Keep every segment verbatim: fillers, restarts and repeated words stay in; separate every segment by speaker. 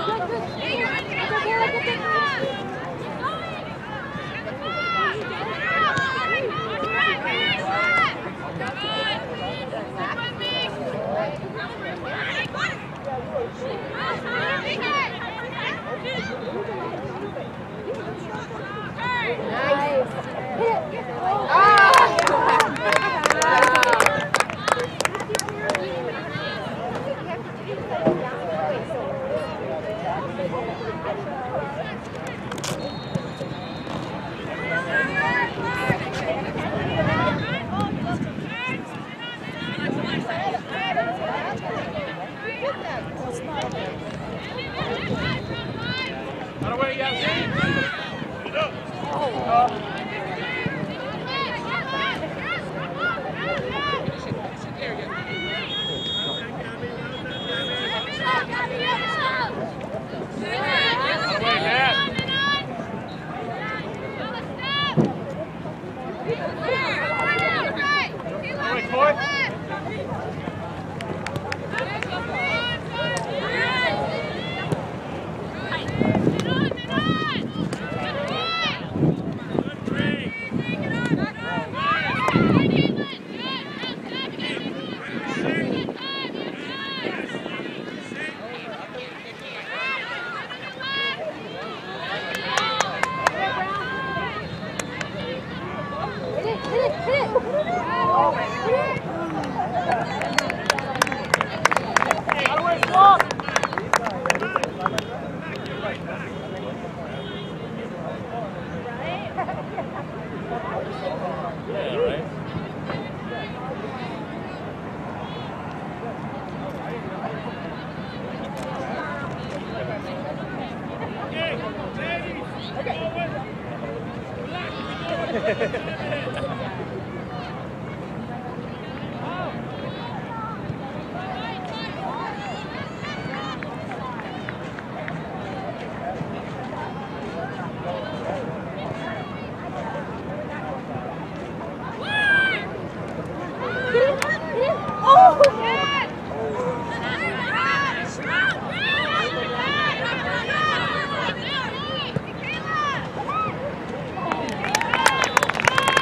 Speaker 1: Go!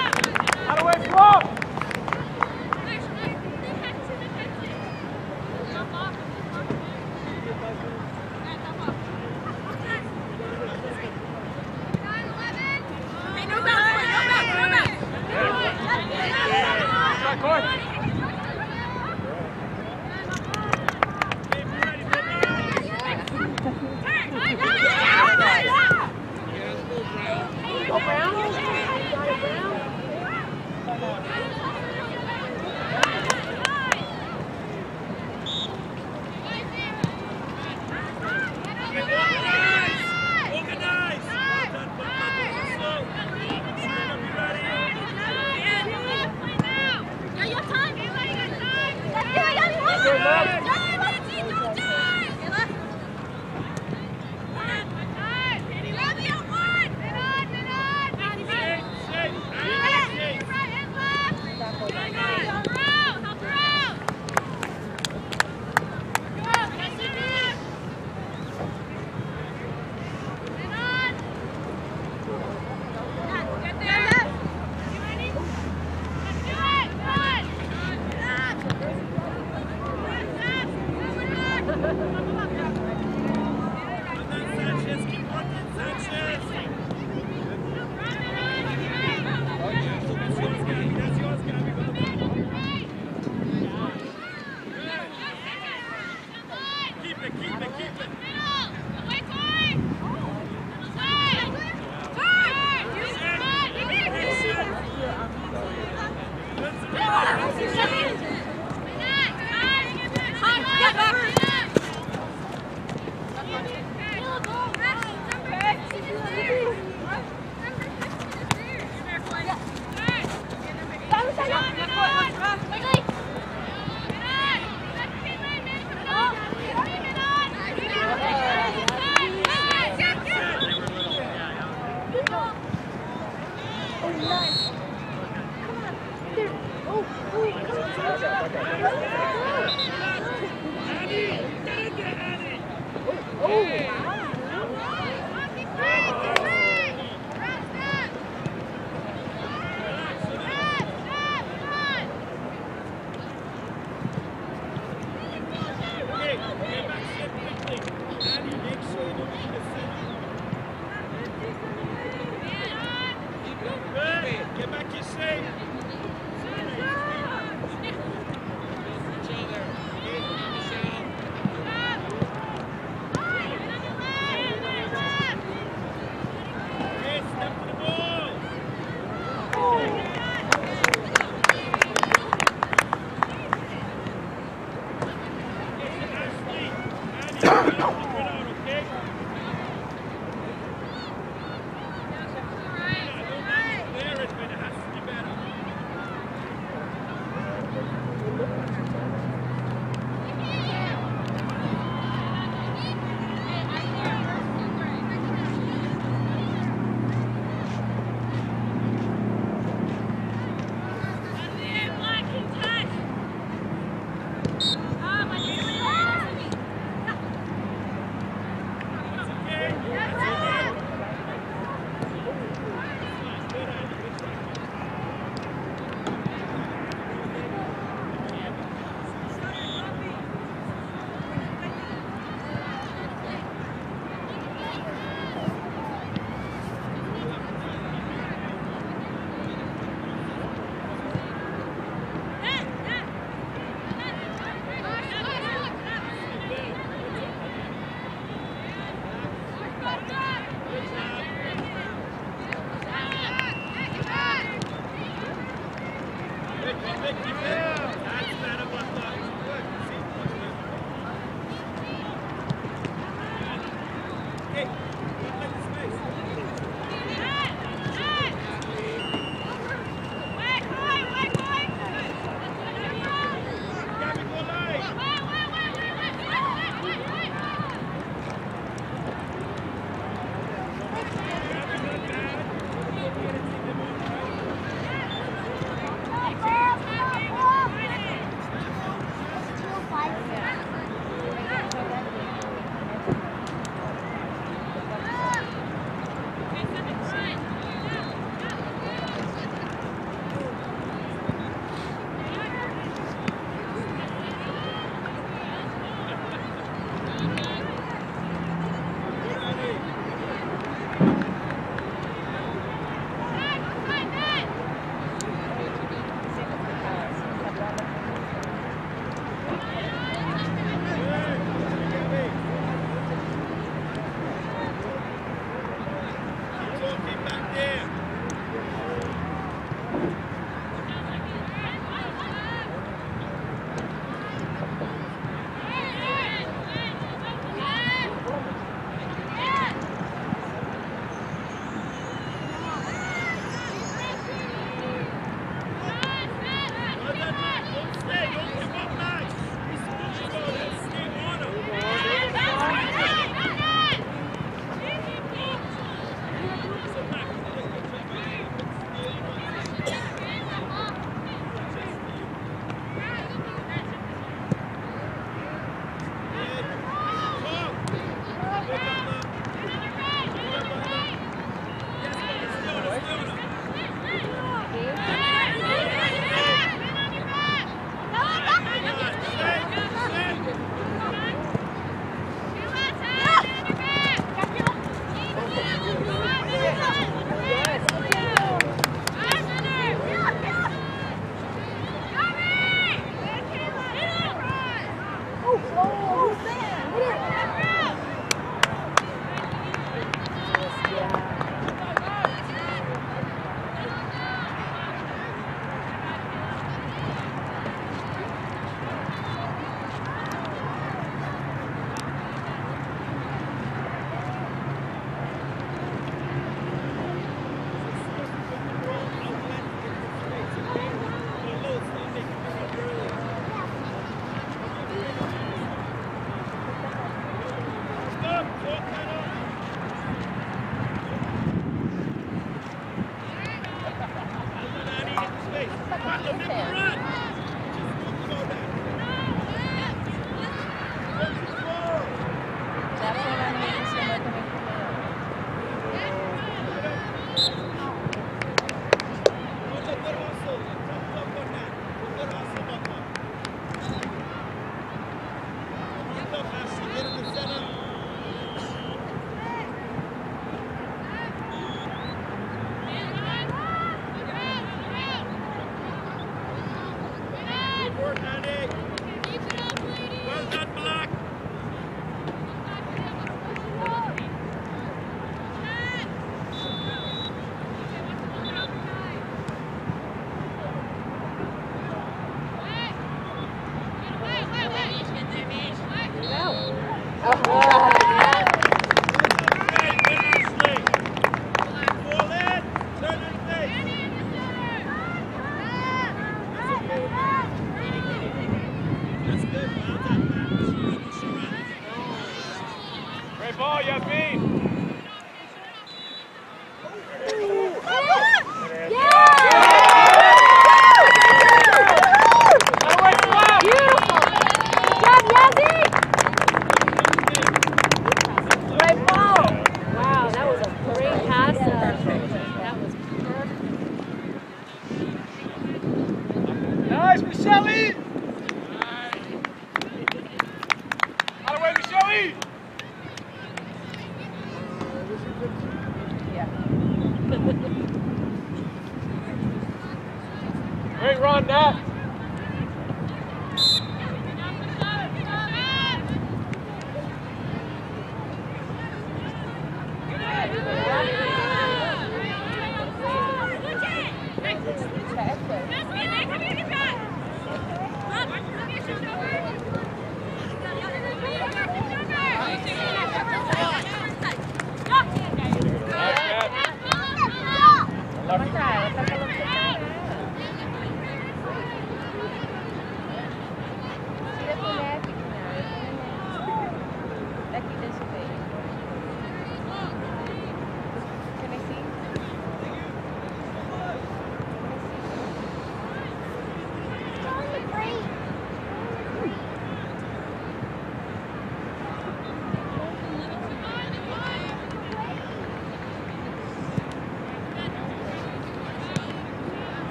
Speaker 1: Great run, Nat.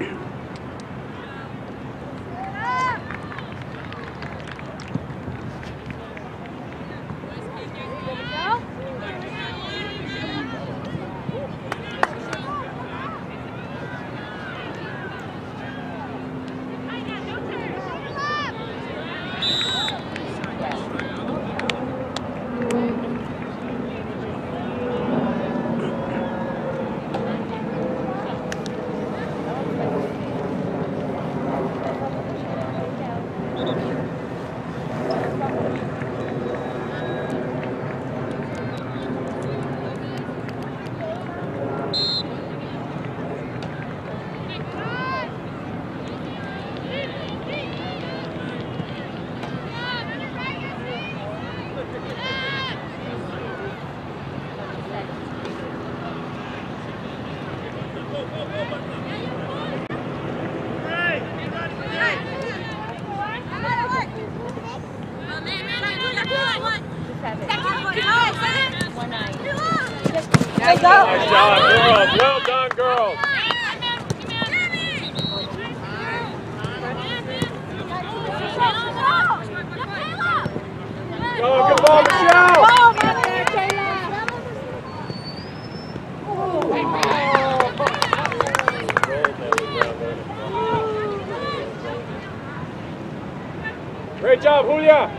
Speaker 1: Nice job, girls. Well done, girls. Go, good ball, Michelle. Great job, Julia.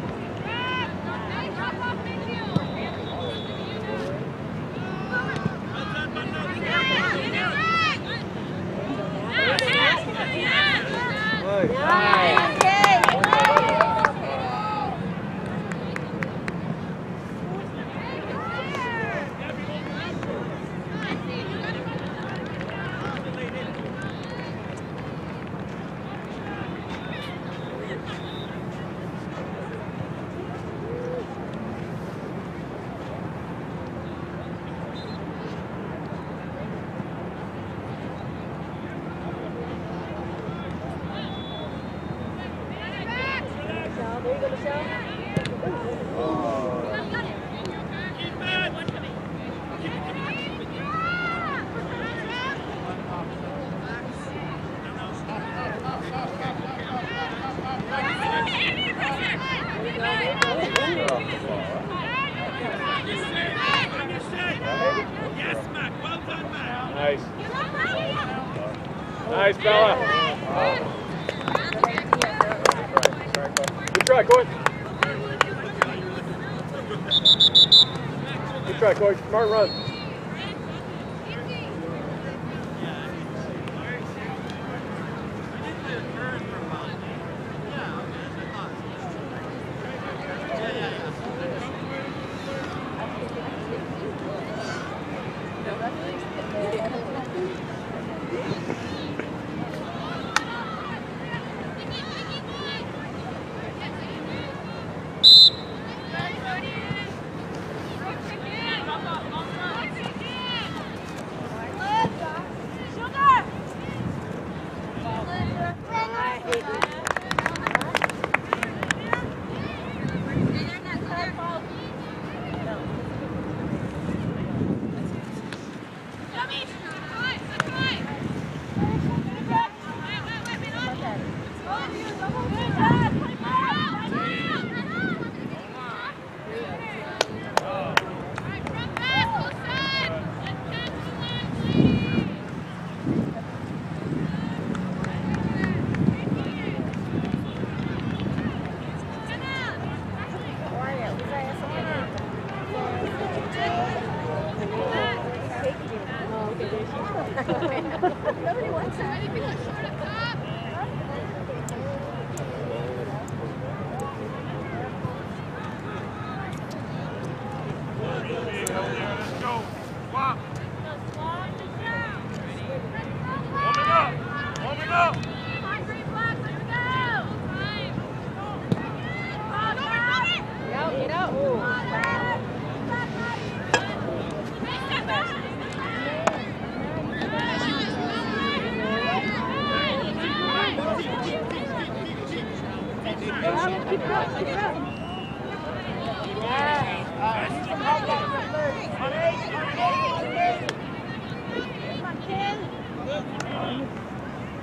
Speaker 1: Nice. Nice, Bella. Good try, Coach. Good try, Coach. Smart run.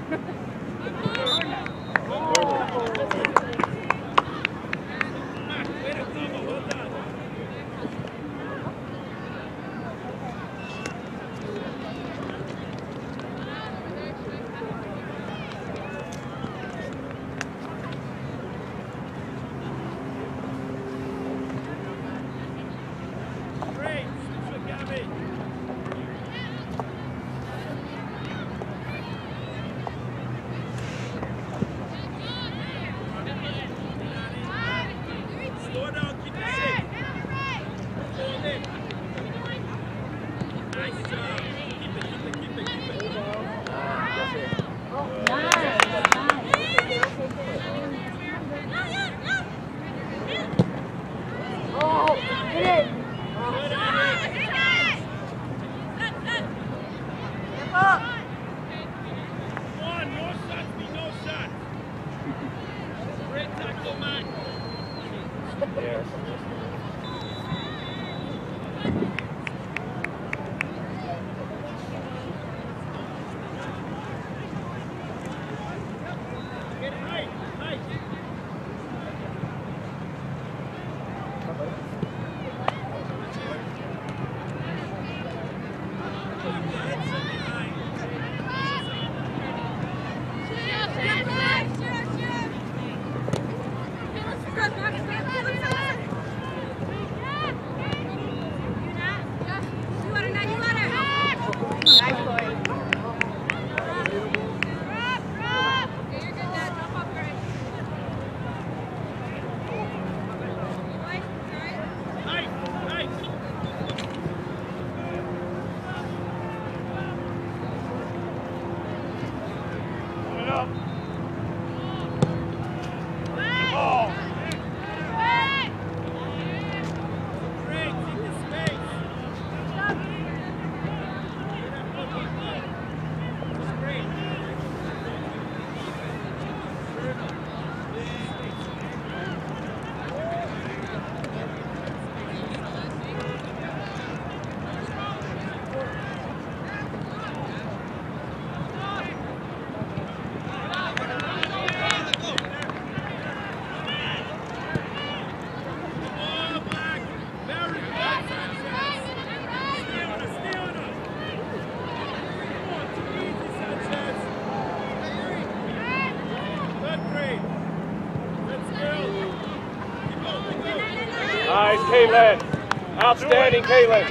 Speaker 1: Nice, Caitlin. Outstanding, Caitlin.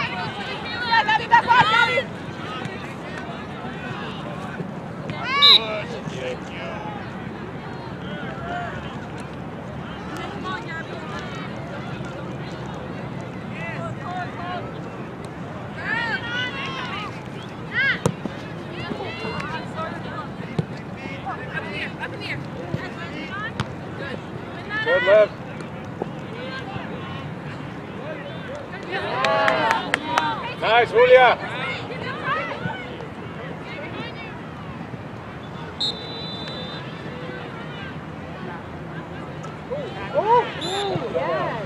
Speaker 1: Good lift. Nice, Julia.
Speaker 2: Oh, yes.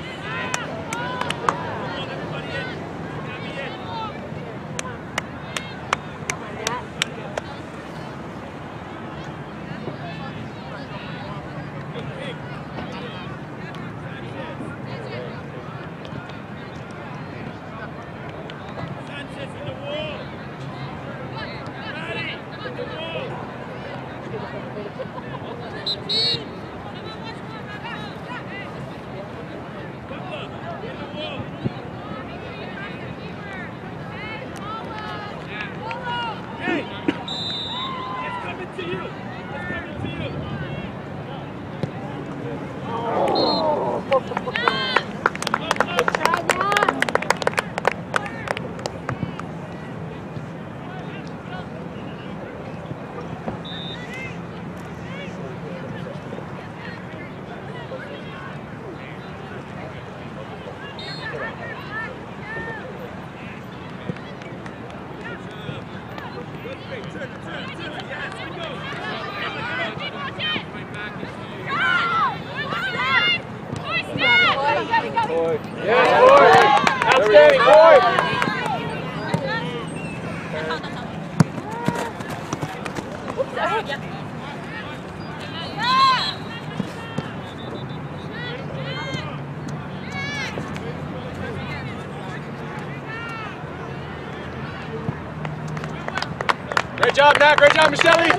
Speaker 1: Boy. Yes, boy. Outstanding, boy.
Speaker 2: Oops, sorry.
Speaker 1: Great job, Nat. Great job, Michelle.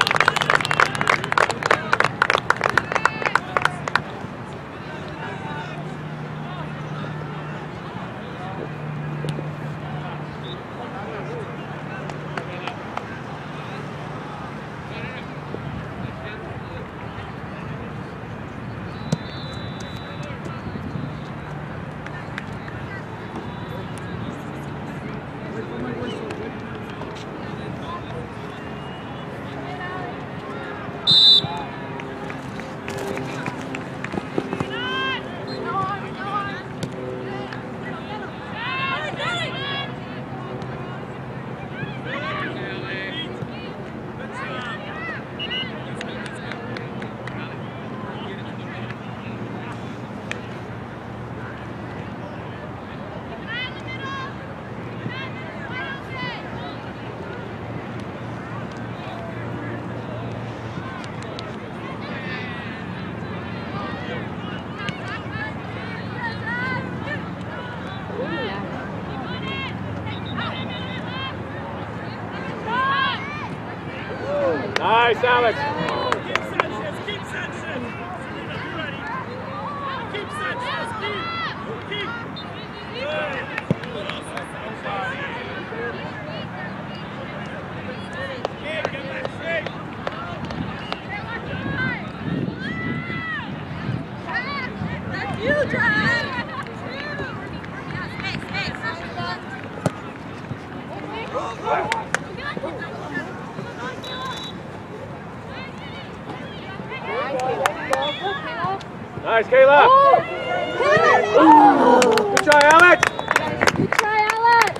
Speaker 1: Nice, Alex.
Speaker 3: Keep Sanchez, keep Sanchez. You ready? Keep Sanchez, keep. Keep. Good. Get back straight.
Speaker 2: That's you, John.
Speaker 1: Nice, Kayla.
Speaker 2: Oh.
Speaker 1: Good try, Alex.
Speaker 2: Good try, Alex.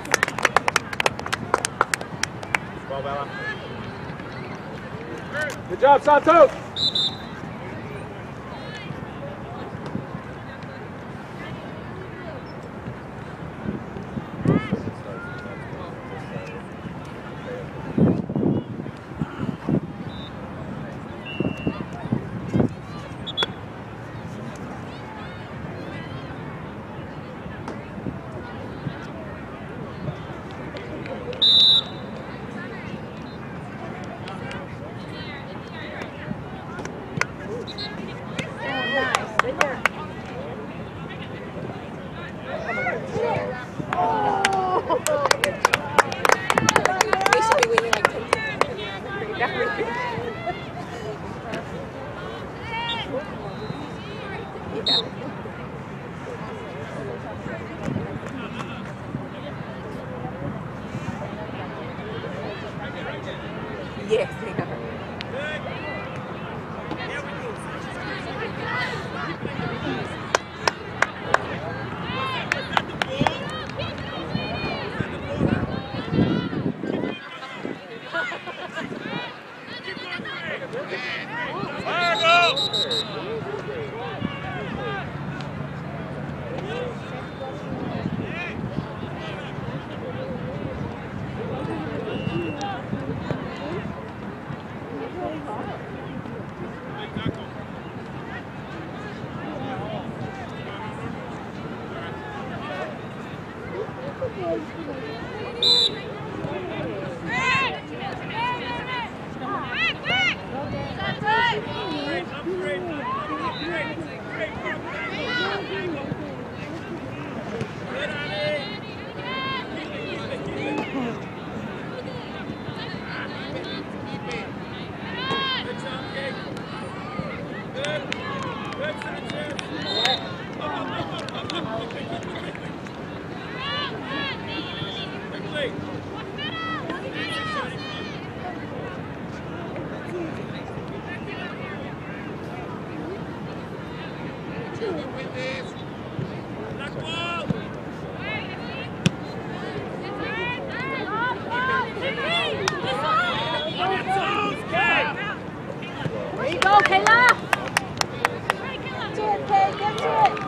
Speaker 1: Well, Bella. Good job, Santos.
Speaker 2: Yes, they are. There you go, Kayla! Get to it, Kay, get to it!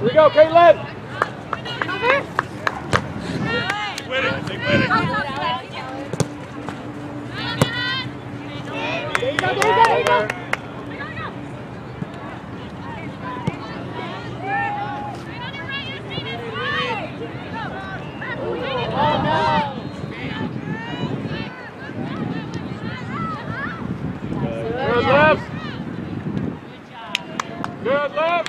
Speaker 1: Here we go, Caitlin.
Speaker 3: Win it, they win it.
Speaker 2: There you go, there you go, there you go. Oh, no.
Speaker 1: Good left. Good left.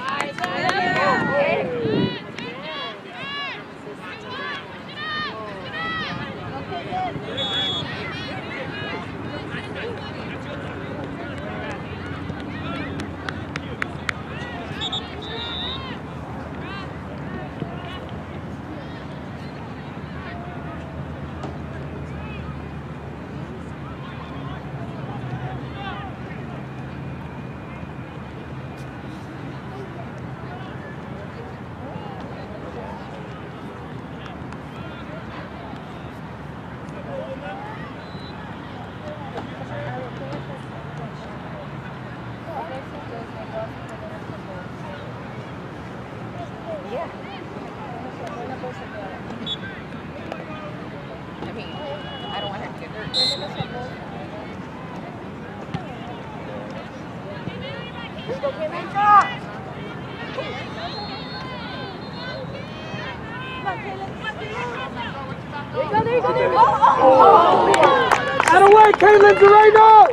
Speaker 1: Out of way, Caitlin Dorado!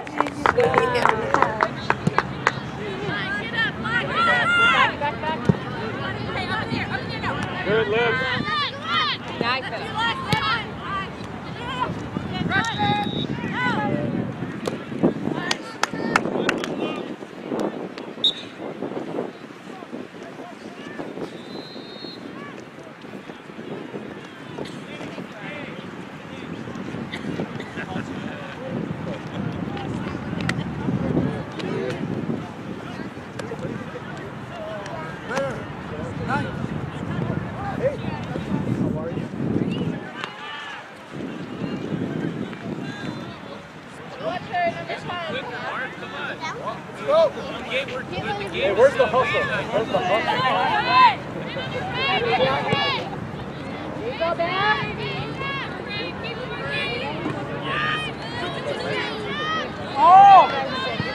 Speaker 1: Good lift. Hey, where's the hustle? Where's the hustle?
Speaker 2: You go back.
Speaker 1: Oh!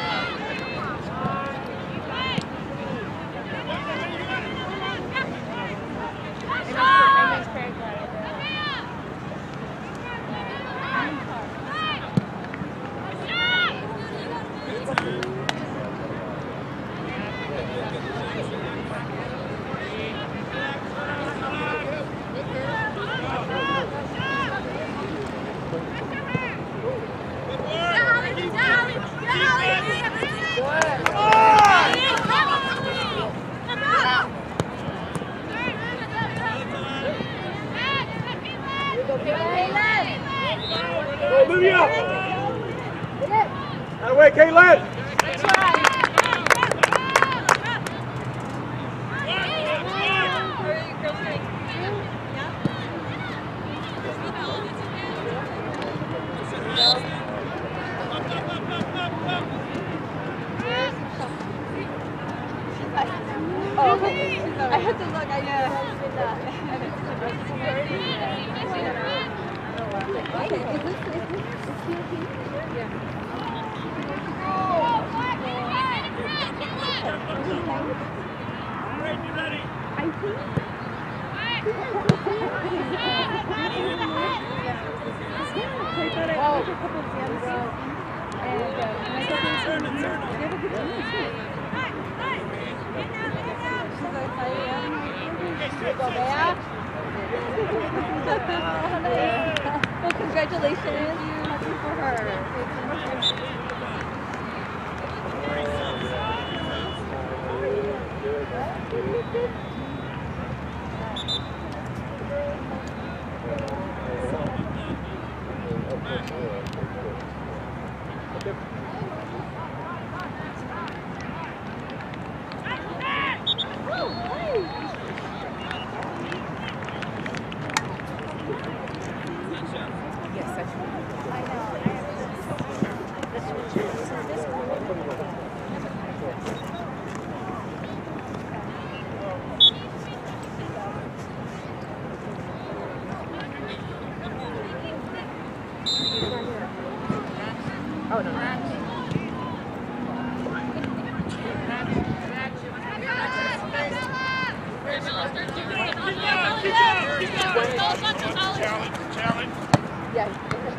Speaker 1: Olivia! Out of way, Caitlin!
Speaker 2: I had to look, I know.
Speaker 3: Alright, you ready?
Speaker 2: I think. Oh, a couple of jams and uh, my cousin's
Speaker 3: Turn it, turn it.
Speaker 2: you have a good team too. She's so excited. You go back. Well, congratulations. Happy for her. Oh, no.
Speaker 3: Challenge, challenge.
Speaker 2: Yeah.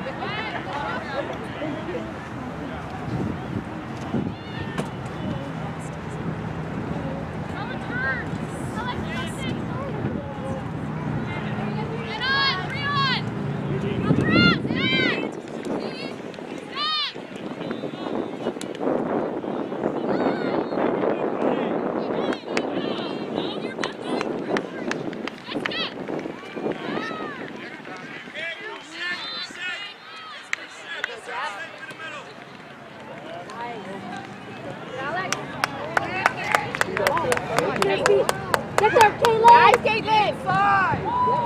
Speaker 2: Get there, Caitlin! Nice, Caitlin! Five!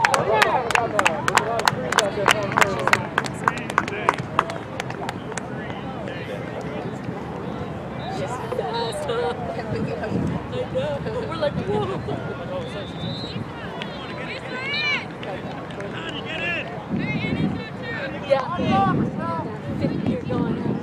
Speaker 2: She's fast, huh? I know. We're like, whoa! Yeah. Fifth year going on.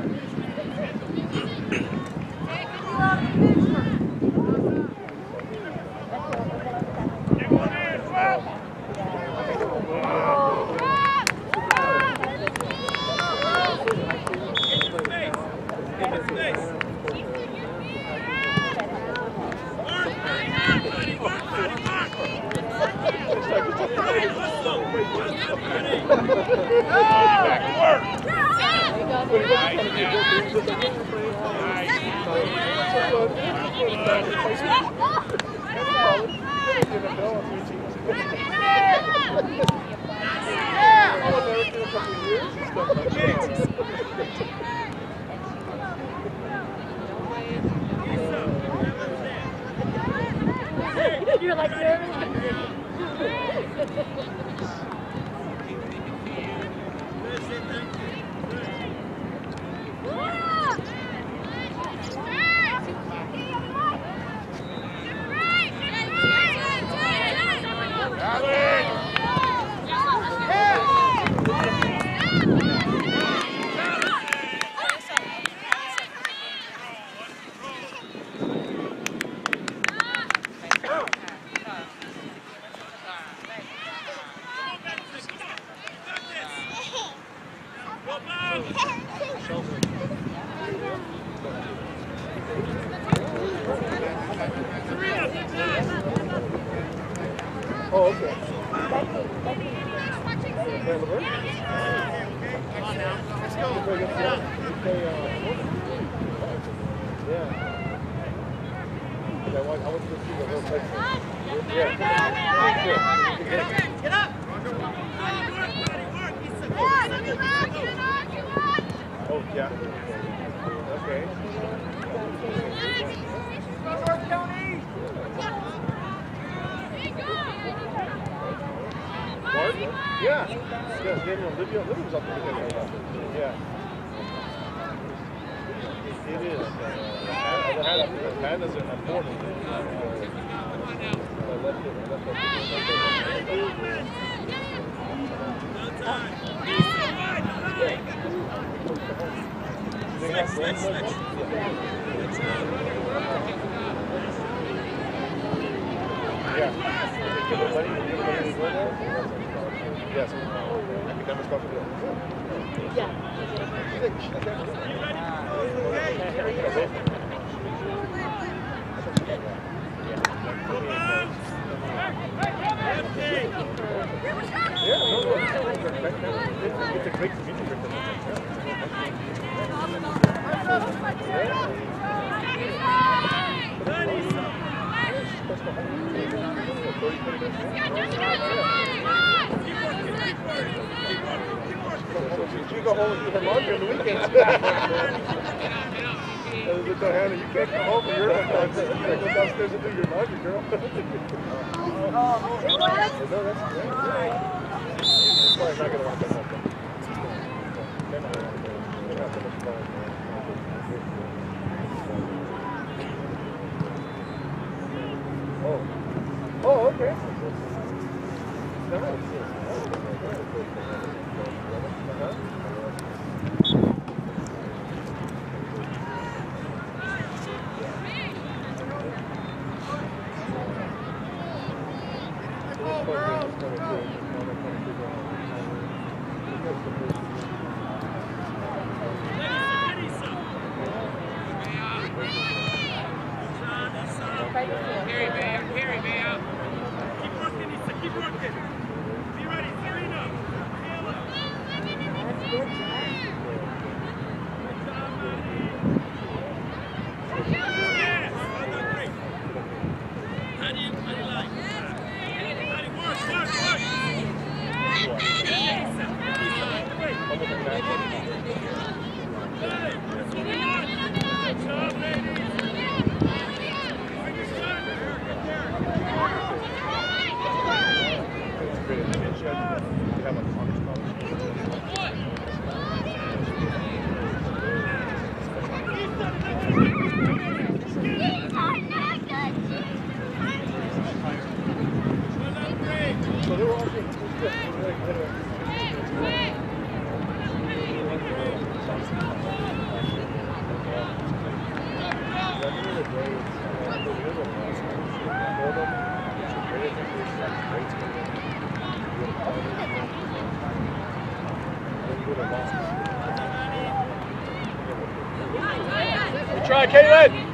Speaker 2: You're like nervous.
Speaker 1: Oh, okay.
Speaker 3: Let's go.
Speaker 1: Yeah. I want, I want to see the whole section. Yeah.
Speaker 3: Get up. Get up.
Speaker 1: Oh, yeah. Okay. Martin? Yeah. Yeah, Daniel Olivia. Olivia was up there. Yeah. It is. Uh, the hand is important. Yeah. Yes. Academic stuff.
Speaker 2: Yeah.
Speaker 1: It's a great community. You go home and do her laundry on the weekends. Hannah, you can't come home and you're not going to go downstairs and do your laundry, girl. Oh, it was? No, that's great. Sorry, I'm not going to want that home. Oh. Oh, okay. Nice. Uh-huh.
Speaker 3: Carry, man. Carry, man. Keep working, Issa. Keep working. Be ready. Clean up. Feel it.
Speaker 2: That's good, Jack.
Speaker 3: Yes. Great. How do you, how do you like? How do you work? Work, work. Get Issa. Great. Hey. Good job, ladies.
Speaker 1: So they were all being too good. Good try, Caitlin!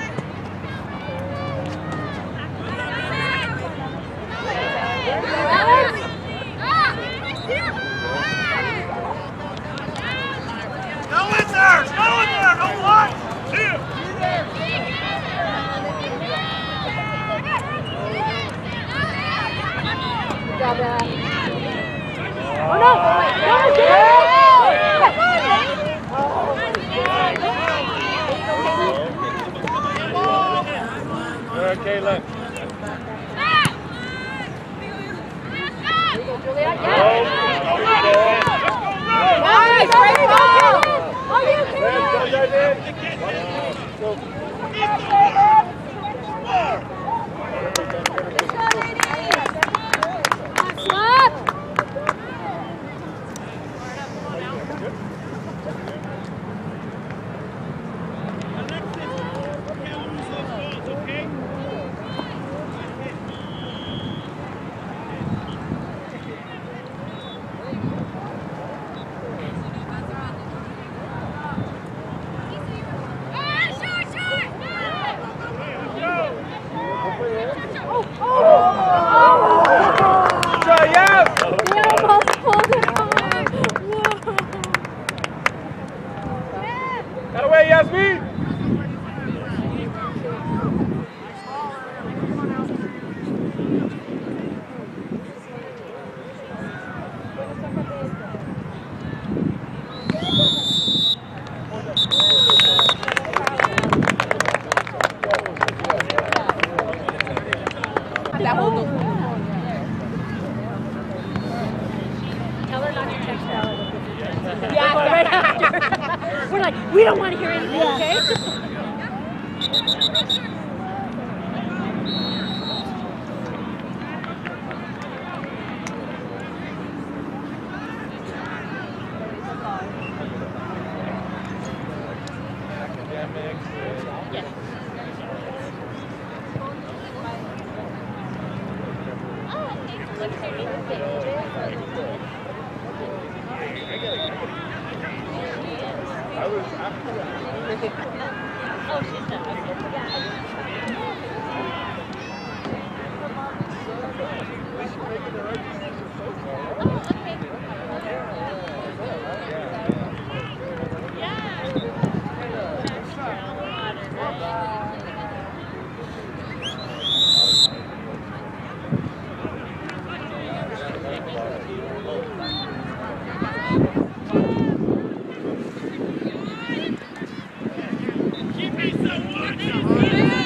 Speaker 3: Go in there! Go in there! No what? Here!
Speaker 2: Good job, Dad. Oh no! Oh my God!
Speaker 1: Good, Caitlin.
Speaker 2: Juliet,
Speaker 1: Go,
Speaker 2: yes!
Speaker 1: Nice!
Speaker 2: Great ball! Oh, you
Speaker 1: Let's go, David!
Speaker 2: Slap!
Speaker 1: That away, Yasmin!
Speaker 2: That whole thing. Tell her not to text her. Yeah, right after. We're like, we don't want to hear anything, okay? Yes.
Speaker 1: I was after that.
Speaker 2: Oh, she's done.
Speaker 3: Keep me some watch.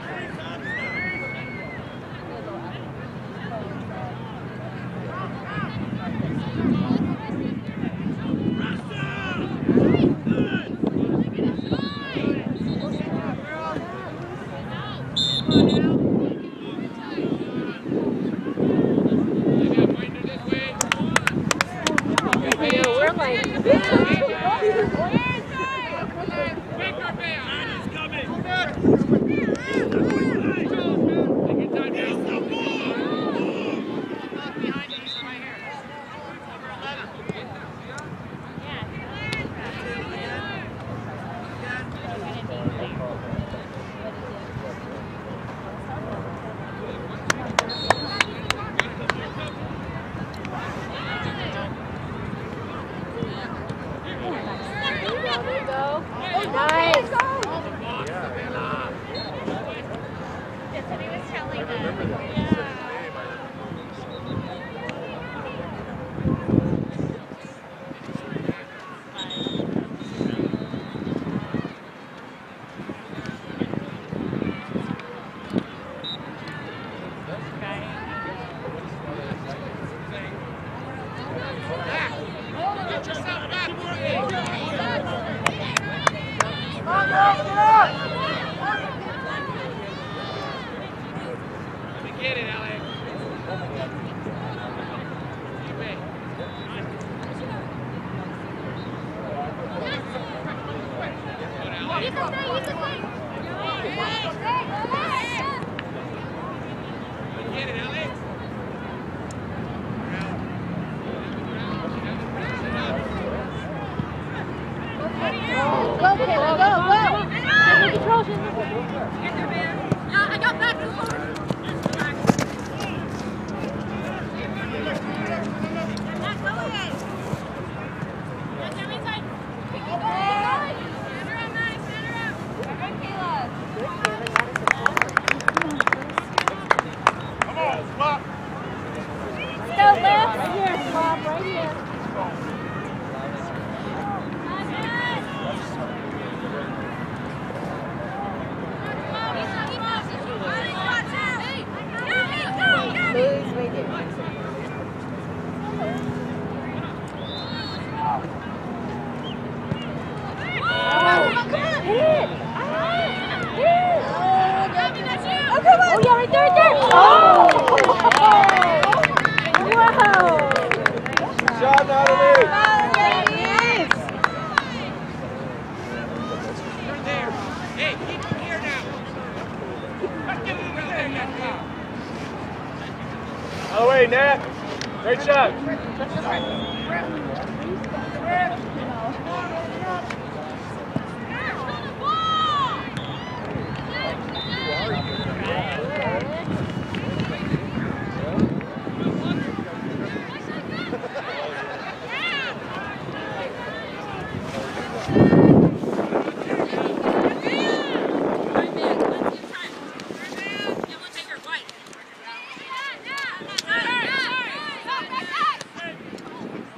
Speaker 3: Hey!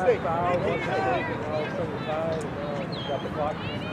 Speaker 1: foul, one mistake, and all of a sudden tied, and now got the clock.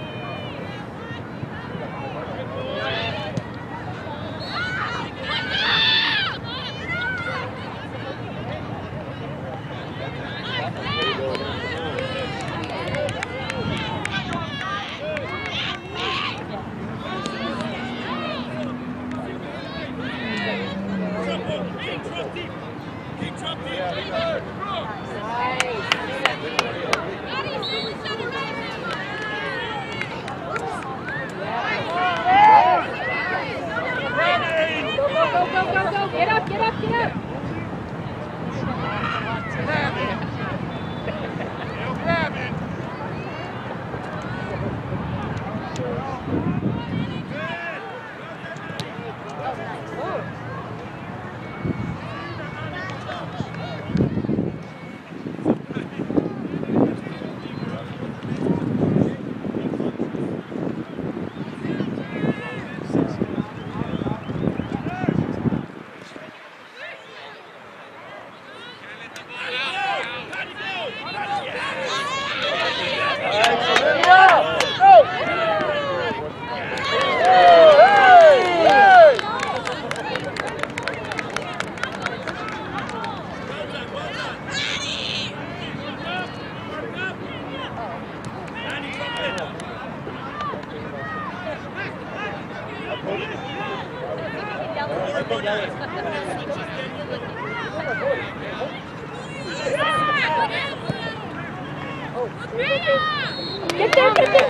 Speaker 2: Get there, get there!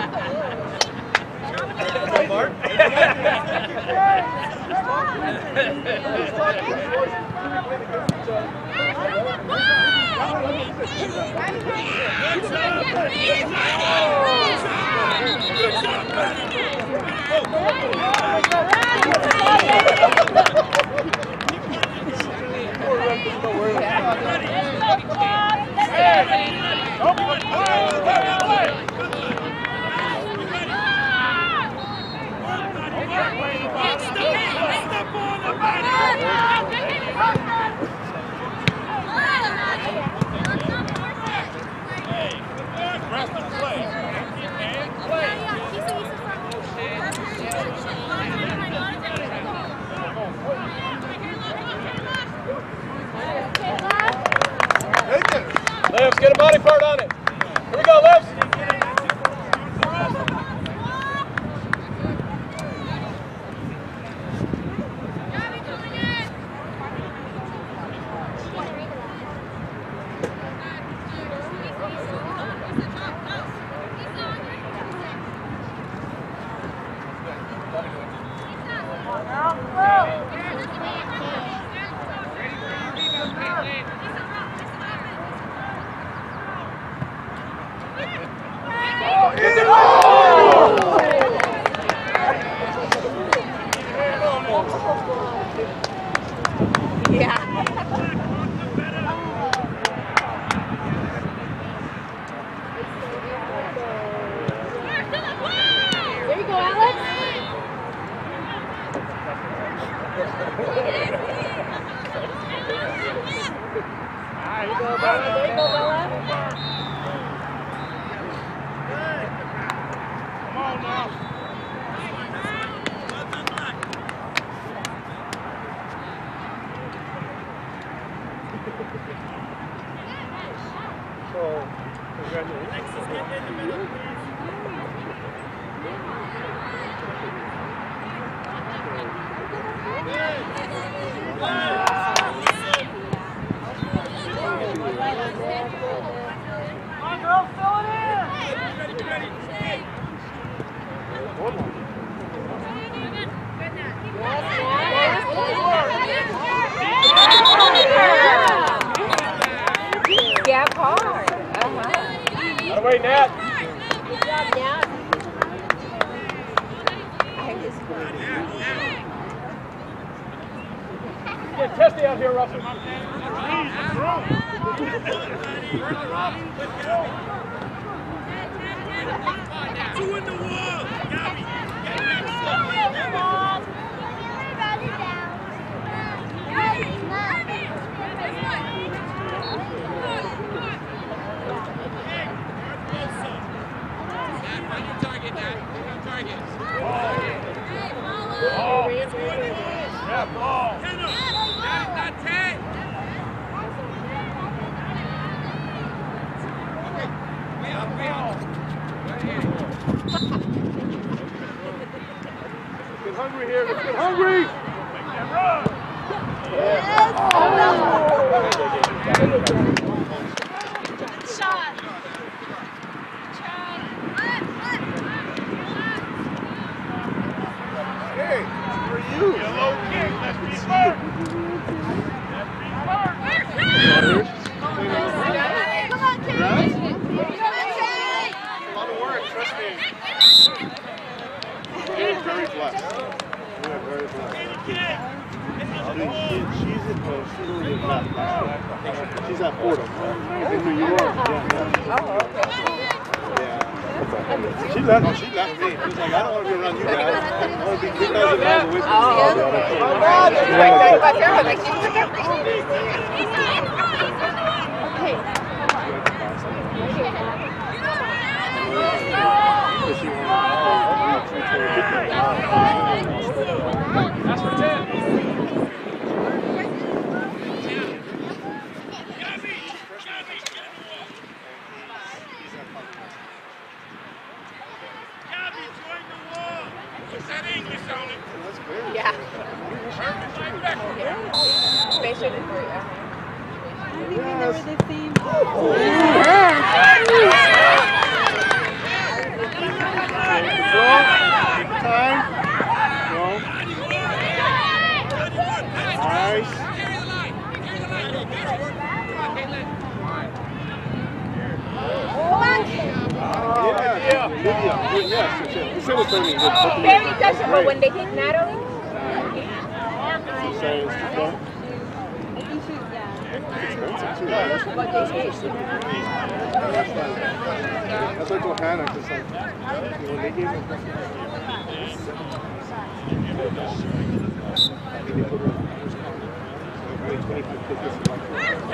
Speaker 1: Mark? Lefts, get a body part on it. Here we go, lefts. Wait, Nat.
Speaker 2: Good job, Nat.
Speaker 1: Get testy out here, Russell.
Speaker 3: Two in the wall. Gabby.
Speaker 1: Get hungry here. Let's get hungry. Hey, for you.
Speaker 3: Yellow kick. Let's be first.
Speaker 4: Come on, Kate.
Speaker 1: A lot of work, trust me. Very, very blessed. We are very blessed. She, she's in, well, she's only in left. She's at Fordham in New York. Yeah, yeah.
Speaker 4: Oh, okay.
Speaker 1: Yeah. She left. Oh, she left me. She's like, I don't want to be around you guys. I want to be two thousand miles away from you.
Speaker 4: Oh, God. That's right. That's my favorite. Like, she took everything.
Speaker 3: That's for ten.
Speaker 4: Yeah. Spatial is great.
Speaker 1: Time. Go. Nice. Yeah, Lydia. Yes, she said it's only good.
Speaker 4: Very touchable, but when they hit Natalie,
Speaker 1: She's saying it's too far.
Speaker 4: but they hit.
Speaker 1: That's what I told Hannah, because like, when they gave me I think they put her in the first car. So like, twenty-fifth tickets and like,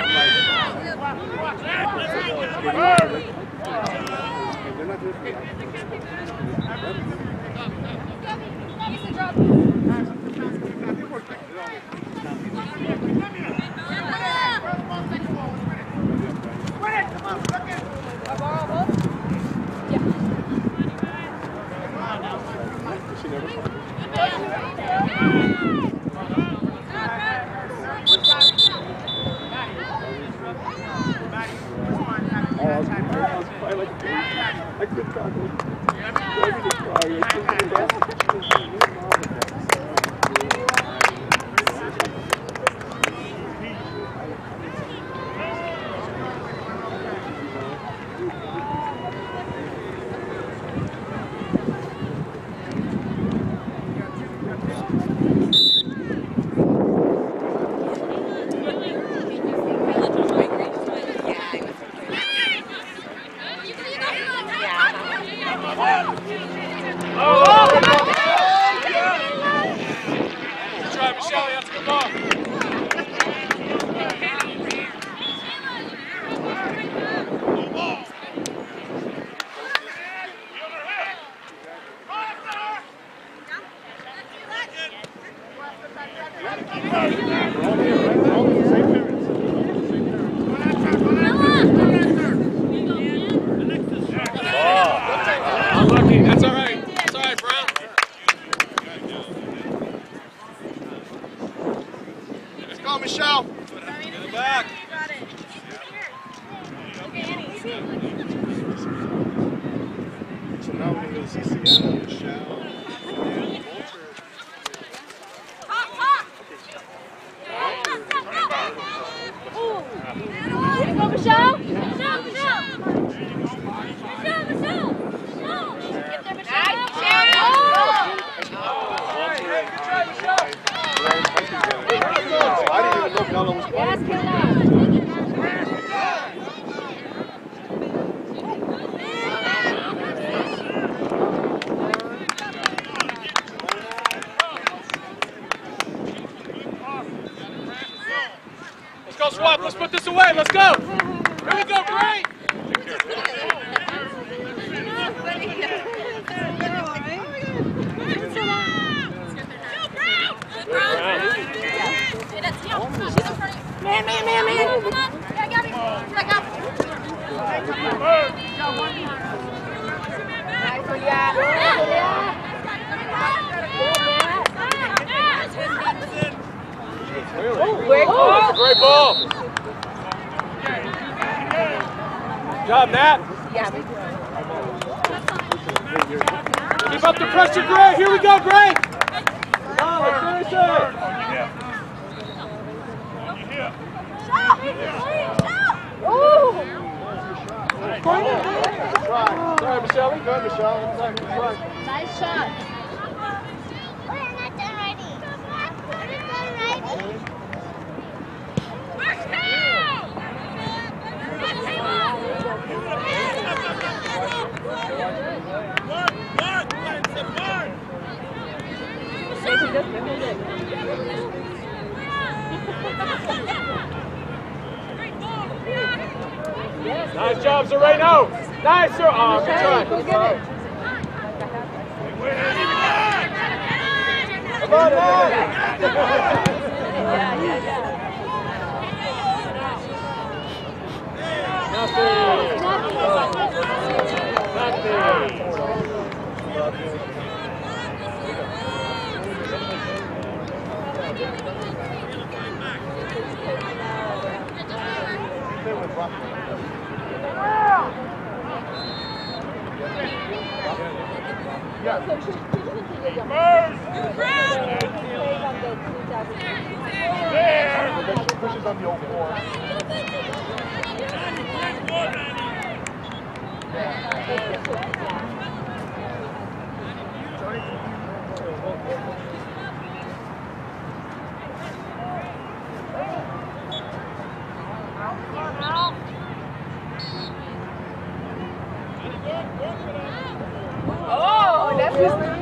Speaker 1: they're not doing it. She never saw it. Oh, I was crying like a baby. I couldn't talk. I was crying. I couldn't do that.
Speaker 3: That's all right. That's all right, Brown.
Speaker 1: Let's go, Michelle.
Speaker 3: In the back.
Speaker 1: So now we're going to see Sienna, Michelle, and
Speaker 2: Walter. Go, Michelle. Michelle, Michelle. Michelle, Michelle. Michelle. Get there, Michelle.
Speaker 1: I didn't even know Bella was playing.
Speaker 3: Let's go, Swap. Let's put this away. Let's go. Here we go, great.
Speaker 4: Great ball.
Speaker 1: That's a great ball. Good job, Nat.
Speaker 4: Yeah.
Speaker 1: Keep up the pressure, Gray. Here we go, Gray. Oh, let's finish it. Sorry, Michelle. Good, Michelle.
Speaker 2: Nice shot.
Speaker 5: We're not done ready. We're not done ready.
Speaker 1: Nice job, Zoreno. Nice, sir. Oh, good try. Come on, man. Pushes on the old floor.
Speaker 4: Oh, that's his name.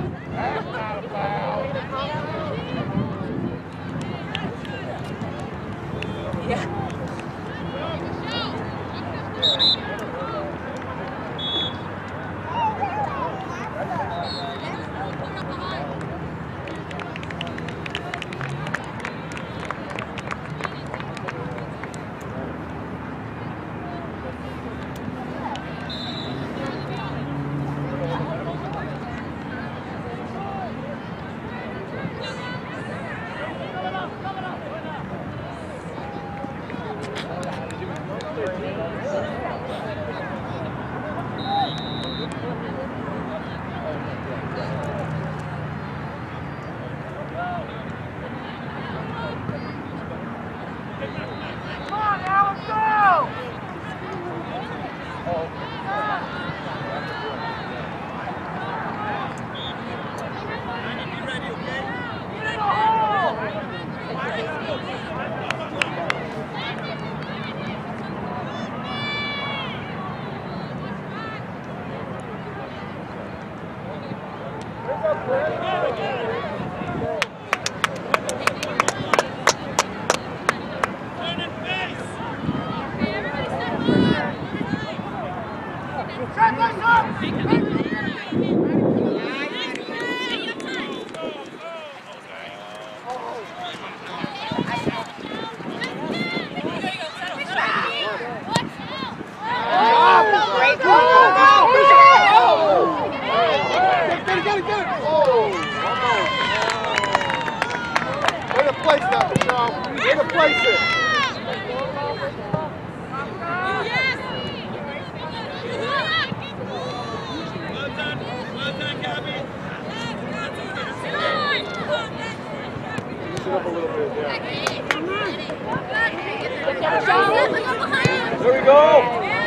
Speaker 1: There we go.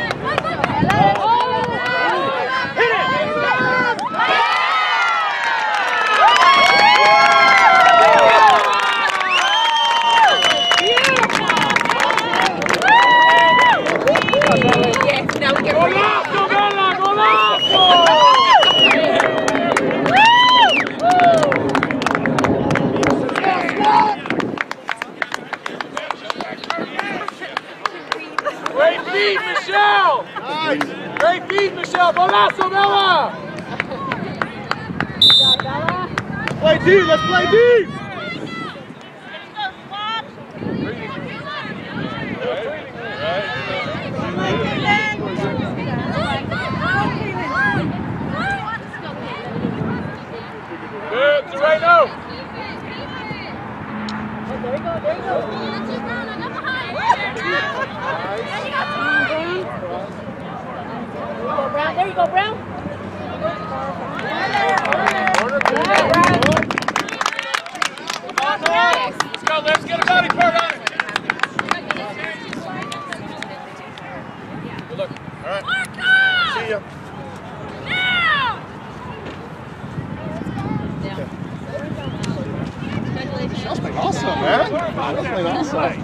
Speaker 1: Great feed, Michelle! Nice! Great feed, Michelle! Golazo, Bella! Play deep, let's play deep! Right?
Speaker 2: go, Brown.
Speaker 3: Let's go, let's get a body part on it. Good look. All right. See ya. That was awesome, man. That was awesome.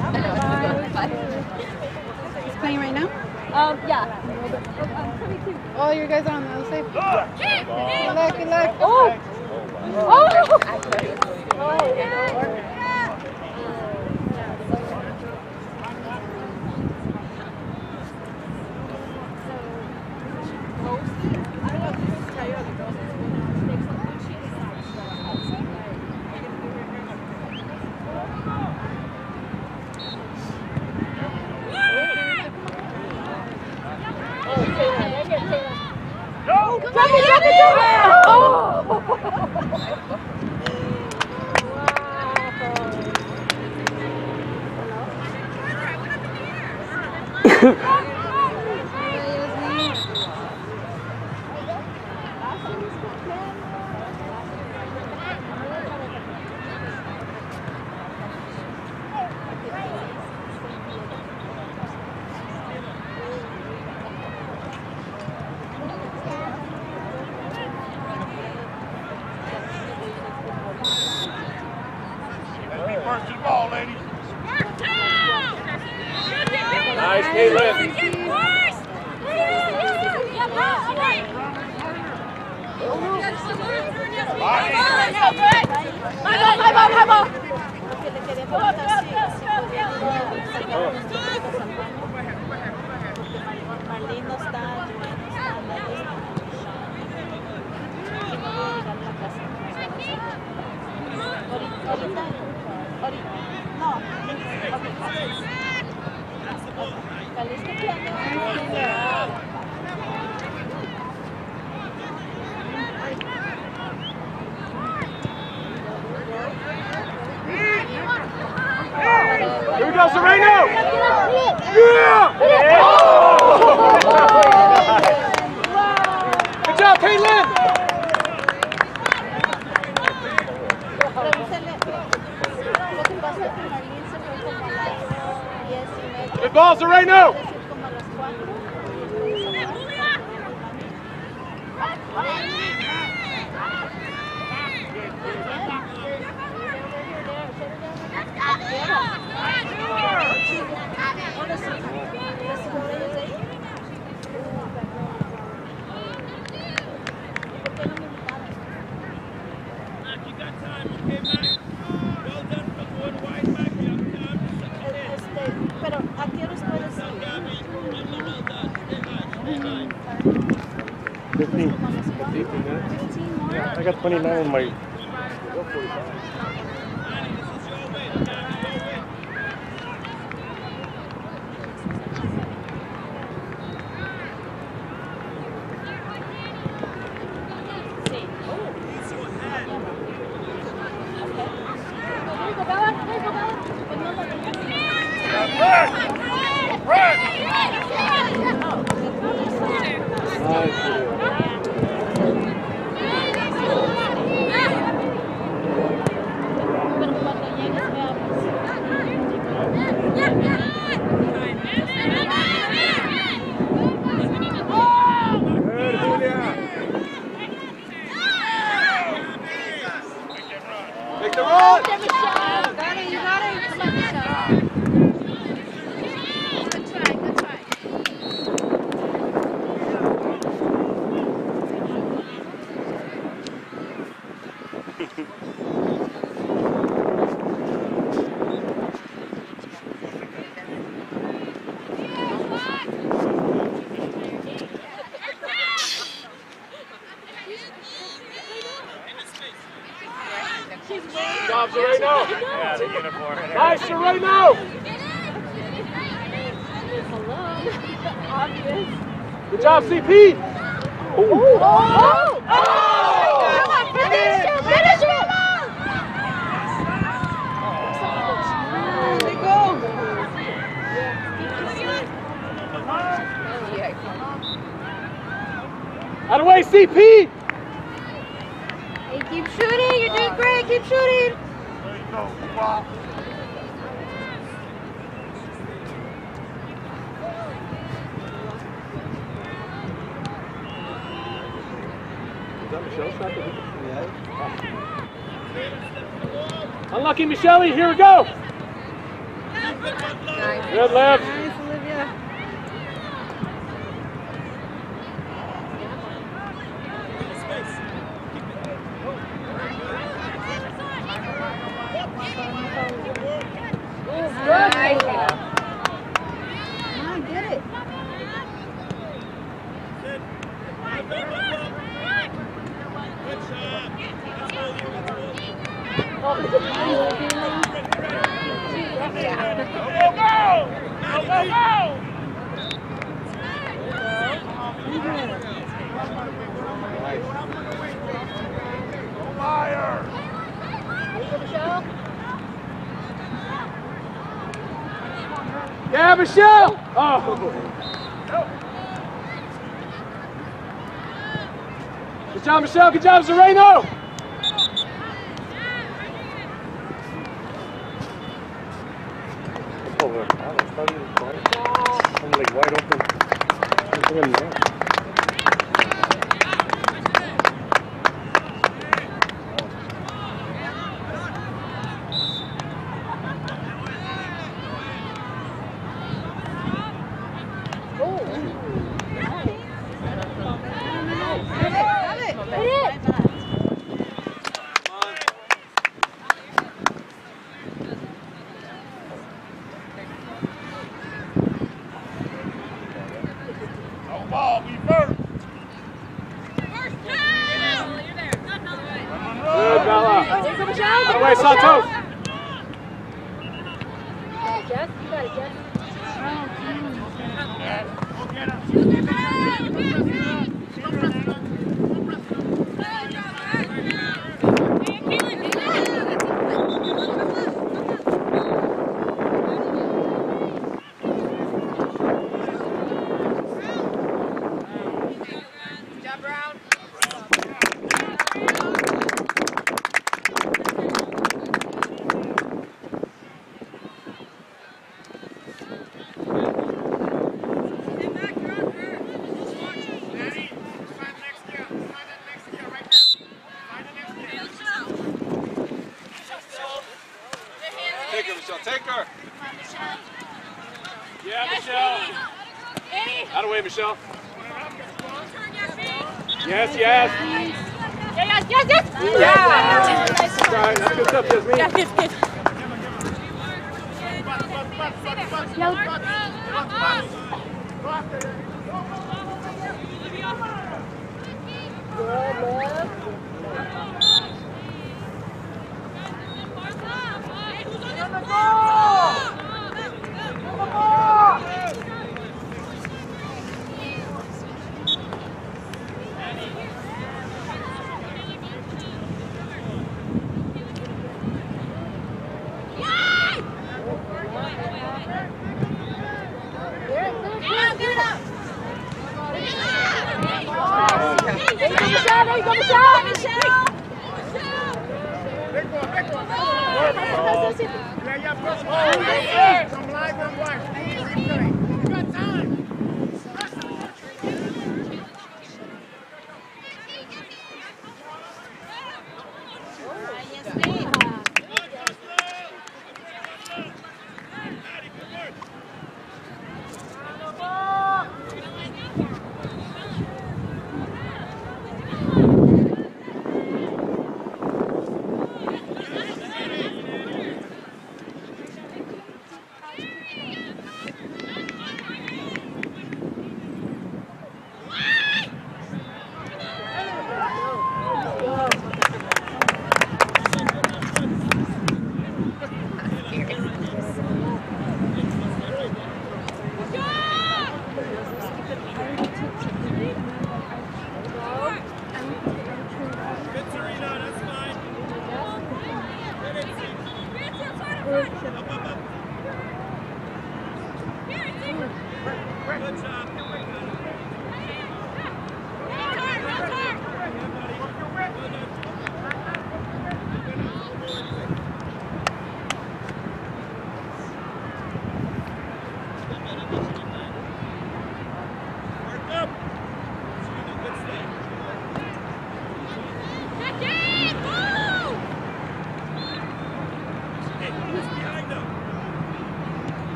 Speaker 6: He's playing right now?
Speaker 2: Um, yeah.
Speaker 6: Oh, you guys are on the other side. Good luck, good luck.
Speaker 2: Oh! Oh!
Speaker 3: Nice, Caitlin.
Speaker 1: Here we go, Sereno! Yeah! Good job, Caitlin! Good ball, Sereno! fifteen. fifteen minutes? Yeah, I got twenty-nine in my... Make the run!
Speaker 6: You got it, you got it. Good try, good try.
Speaker 1: Good job, Sereno! Yeah, the uniform. Nice, Sereno! Good job, C P! Oh! Oh! Oh!
Speaker 5: Come on, finish him! Finish him!
Speaker 6: There you go.
Speaker 7: Out of the way, C P!
Speaker 6: Hey, keep shooting. You're doing great. Keep shooting.
Speaker 1: There you go. Wow.
Speaker 7: Is that Michelle's shot? Yeah. Unlucky Michelle, here we go!
Speaker 6: Nice.
Speaker 7: Good left.
Speaker 6: Nice, Olivia. Nice. Come on, get it.
Speaker 7: Yeah, Michelle! Oh! Good job, Michelle. Good job, Zoreno!
Speaker 1: I'm like wide open. Ball, be first.
Speaker 7: Good, Bella. Out of the way, Santos.
Speaker 2: Jess, you got it, Jess.
Speaker 1: Take her, Michelle. Take her.
Speaker 7: Yeah, Michelle. Out of the way, Michelle. Yes, yes.
Speaker 2: Yes, yes, yes!
Speaker 7: Yeah! That's right. That's good stuff, Jasmine.
Speaker 2: Yeah, good, good. Michelle, there you go, Michelle! Michelle!
Speaker 3: Some live and watch. You got time.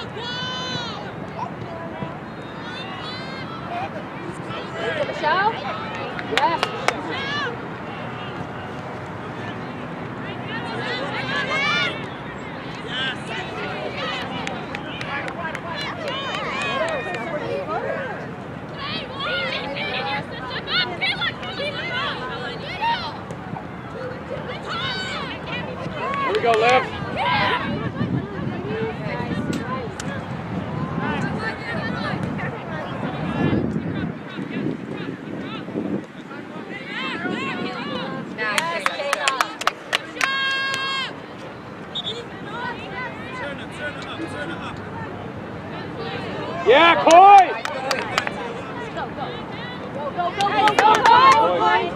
Speaker 2: Michelle? Yes.
Speaker 7: Here we go, Liv. Yeah, Coy!
Speaker 2: Go, go, go, go, go, go, go!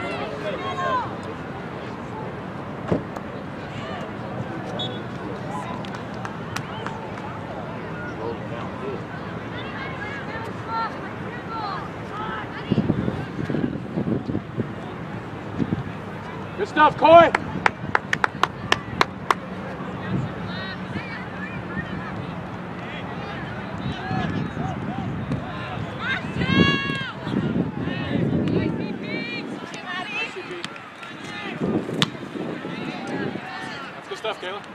Speaker 7: Good stuff, Coy! That's good stuff, Kayla.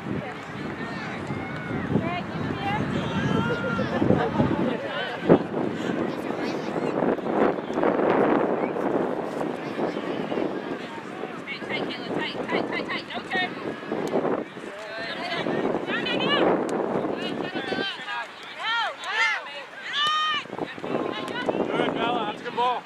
Speaker 7: Good, Bella. That's a good ball.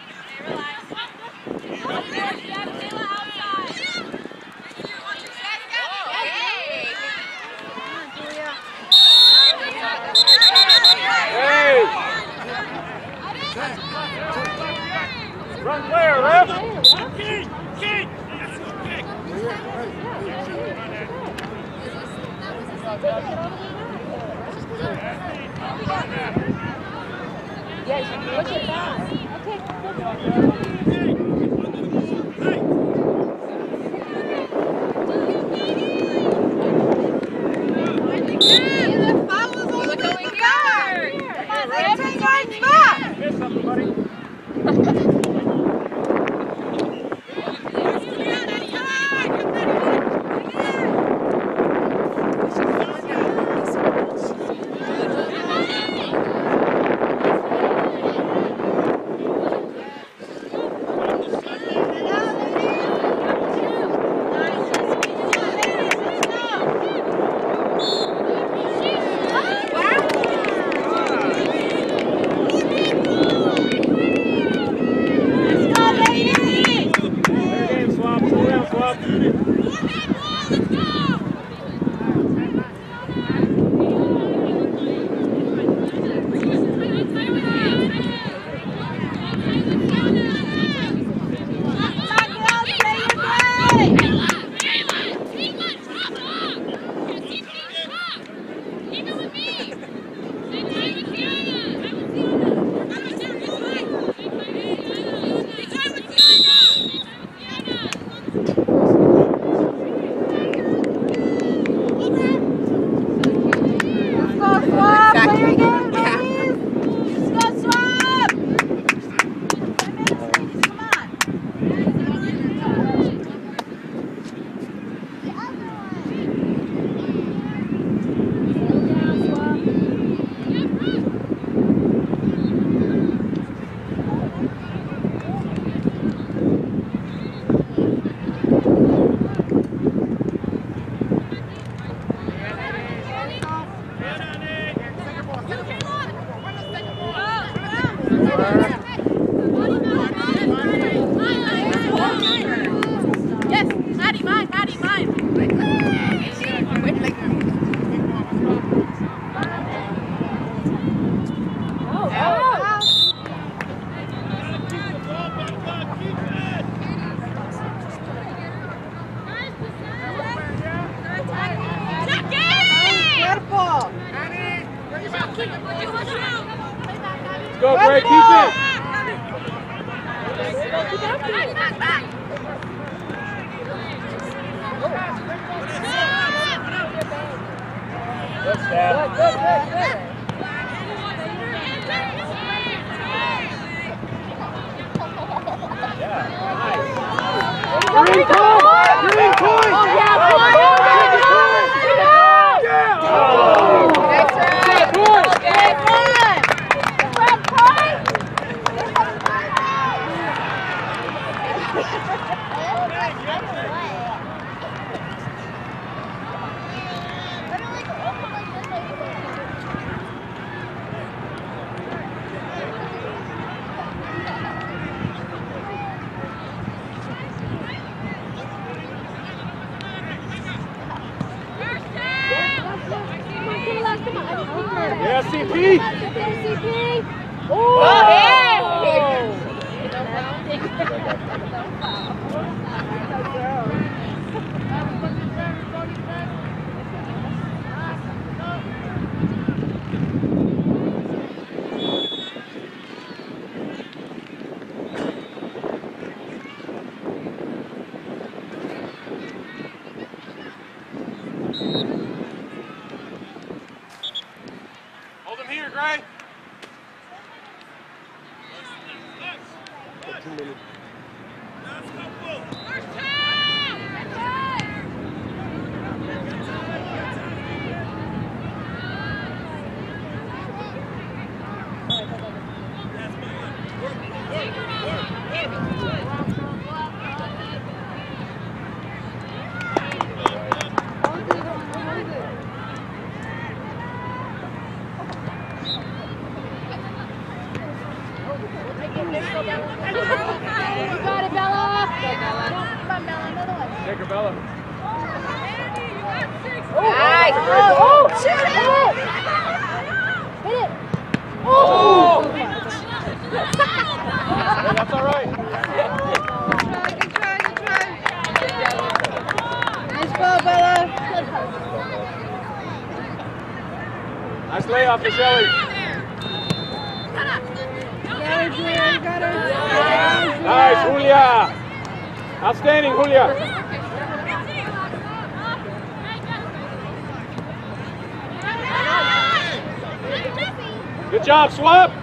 Speaker 7: Hey! Run player, Liv!
Speaker 3: Key! Key!
Speaker 2: Yes, push it down. Okay.
Speaker 7: Miss something, buddy. Go, Greg, keep it. Good, Steph.
Speaker 2: Good, good, good, good.
Speaker 7: Yeah, nice.
Speaker 2: Green point! Green point! Oh, yeah, point!
Speaker 7: Yeah!
Speaker 4: That's right.
Speaker 7: Good.
Speaker 4: Good one.
Speaker 7: Yeah, C P.
Speaker 2: Oh!
Speaker 4: Go ahead.
Speaker 7: Hold him here, Gray.
Speaker 2: You got it, Bella.
Speaker 6: Come on, Bella, another one.
Speaker 7: Take her, Bella.
Speaker 4: Nice.
Speaker 2: Oh, oh, shoot it! Hit it! Oh!
Speaker 7: Hey, that's all right.
Speaker 6: Good try, good try, good try. Nice ball, Bella.
Speaker 7: Nice layoff for Shelly.
Speaker 6: Got her, Julia, you got her.
Speaker 7: Nice, Julia. Outstanding, Julia. Good job, Swap.